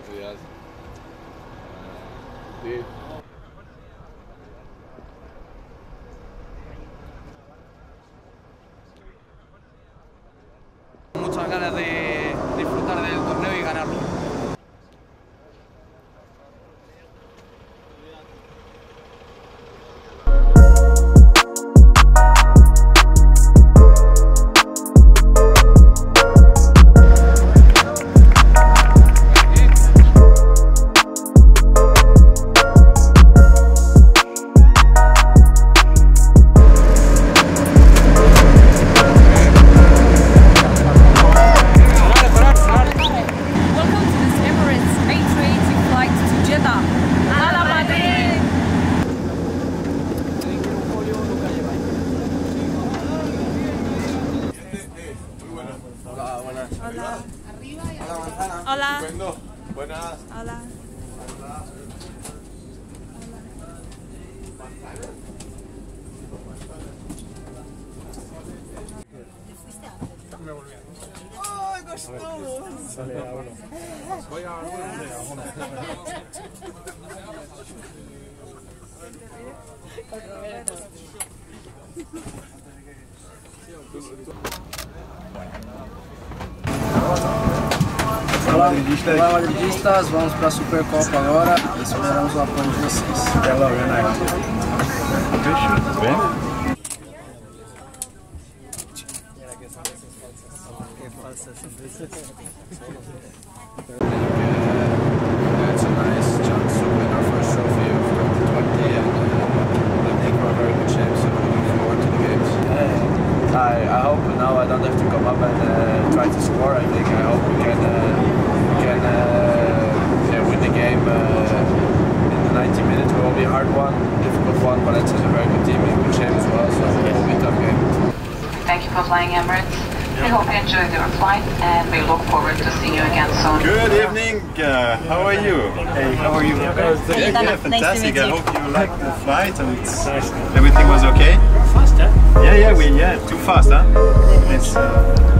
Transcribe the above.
días. Sí. Muchas ganas de disfrutar del torneo y ganarlo. Hola. Hola. Hola. Buenas. Hola. ¡Ay, costó! Voy a Olá, madridistas, vamos para a Supercopa agora, esperamos o apoio de vocês. Até logo, né? It's a nice chance to win our first trophy of 2020 and I think we're a very good shape, so looking forward to the games. I hope now I don't have to come up and try to score. I hope we can win the game in the 90 minutes. It will be a hard one, difficult one, but it's a very good team in good shape as well, so it will be a tough game. Thank you for flying Emirates. We hope you enjoyed your flight and we look forward to seeing you again soon. Good evening, how are you? Hey, how are you? Yeah, fantastic. I hope you liked the flight and everything was okay? Fast, huh? Yeah, too fast, huh? It's